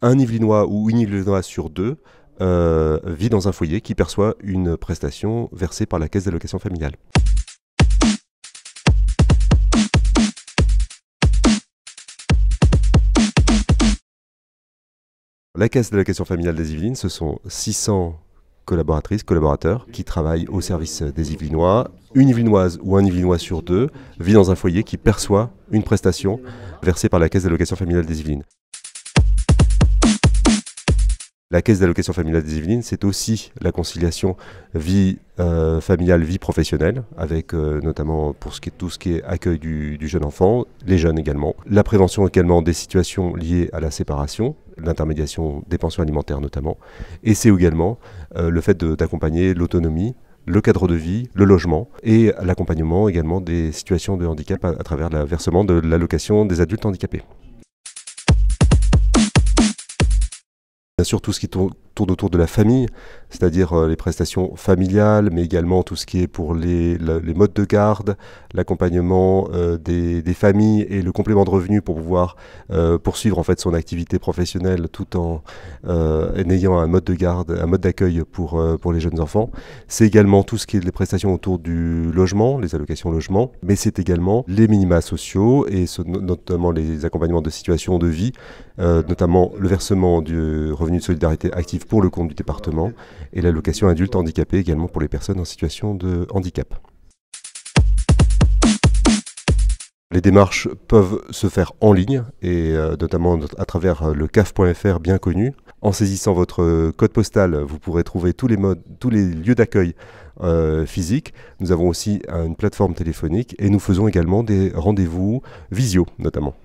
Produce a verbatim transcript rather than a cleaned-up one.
un Yvelinois ou une Yvelinoise sur deux euh, vit dans un foyer qui perçoit une prestation versée par la Caisse d'allocation familiale. La Caisse d'allocation familiale des Yvelines, ce sont six cents collaboratrices, collaborateurs qui travaillent au service des Yvelinois. Une Yvelinoise ou un Yvelinois sur deux vit dans un foyer qui perçoit une prestation versée par la Caisse d'allocation familiale des Yvelines. La Caisse d'allocation familiale des Yvelines, c'est aussi la conciliation vie euh, familiale, vie professionnelle, avec euh, notamment pour ce qui est, tout ce qui est accueil du, du jeune enfant, les jeunes également. La prévention également des situations liées à la séparation, l'intermédiation des pensions alimentaires notamment. Et c'est également euh, le fait d'accompagner l'autonomie, le cadre de vie, le logement et l'accompagnement également des situations de handicap à, à travers le versement de l'allocation des adultes handicapés. Bien sûr, tout ce qui tourne autour de la famille, c'est-à-dire euh, les prestations familiales, mais également tout ce qui est pour les, la, les modes de garde, l'accompagnement euh, des, des familles et le complément de revenus pour pouvoir euh, poursuivre en fait son activité professionnelle tout en, euh, en ayant un mode de garde, un mode d'accueil pour, euh, pour les jeunes enfants. C'est également tout ce qui est les prestations autour du logement, les allocations logement, mais c'est également les minima sociaux et ce, notamment les accompagnements de situations de vie, euh, notamment le versement du revenu de solidarité active pour le compte du département et l'allocation adulte handicapé également pour les personnes en situation de handicap. Les démarches peuvent se faire en ligne et euh, notamment à travers le C A F point F R bien connu. En saisissant votre code postal, vous pourrez trouver tous les, modes, tous les lieux d'accueil euh, physiques. Nous avons aussi une plateforme téléphonique et nous faisons également des rendez-vous visio notamment.